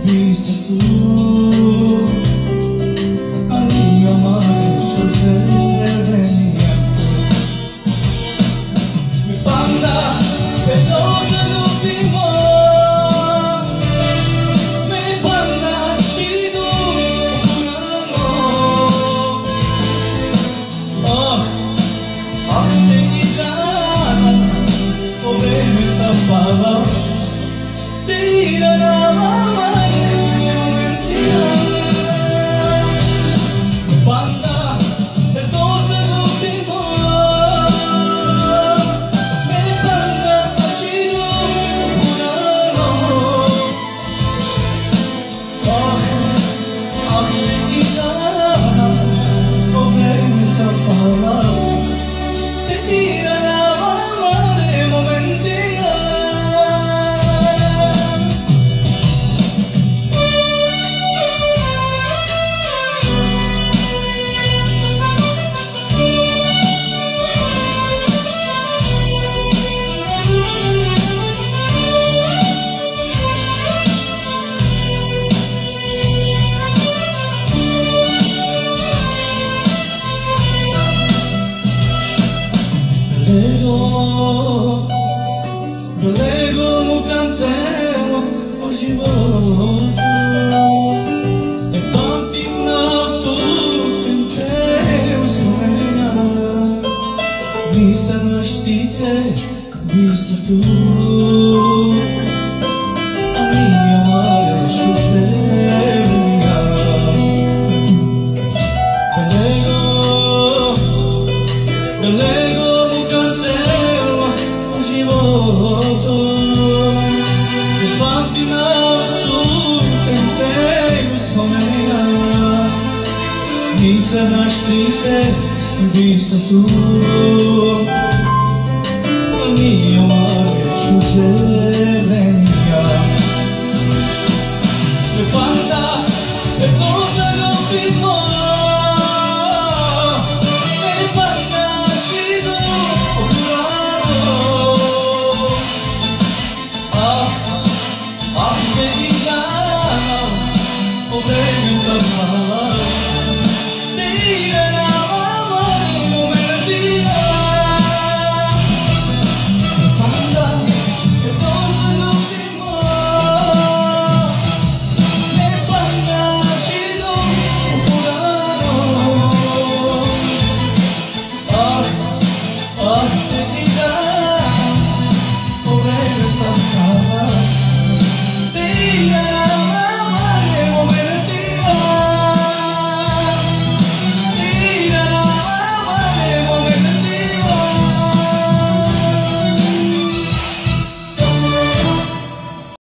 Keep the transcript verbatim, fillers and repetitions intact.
vista tu, a minha mãe sofreu niente. Mi panda veloce l'ultimo, mi panda ci do un anno. Oh, a te già, ove mi sapava, ti la Belego mu cancelo oggi volto e tanti nato in cielo sommena mi sono stite visto tu a mia mare soffreva Belego Belego mu cancelo oggi volto mi sarà strite, vista tu.